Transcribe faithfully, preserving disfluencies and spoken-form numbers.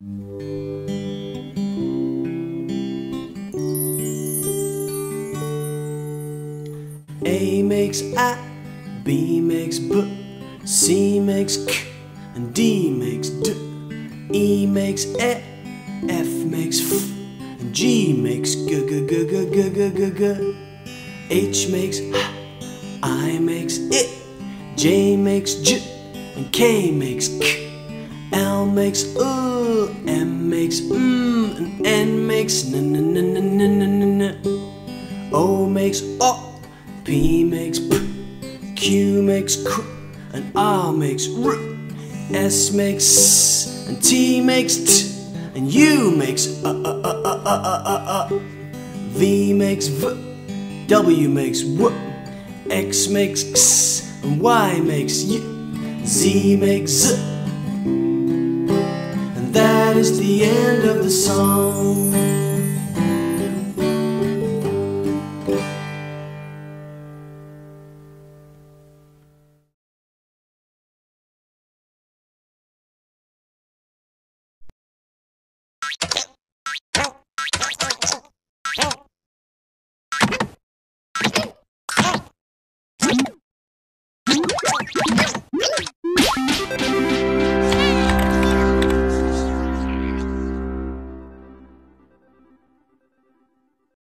A makes A, B makes B, C makes K, and D makes D. E makes E, F makes F, and G makes G G G G G G G G. H makes H, I makes I, J makes J, and K makes K. L makes U, M makes M, and N makes N N N N N N N. O makes O, P makes P, Q makes Q, and R makes R. S makes S, and T makes T, and U makes uh uh uh uh uh uh uh uh. V makes V, W makes W, X makes X, and Y makes Y, Z makes Z. And that is the end of the song.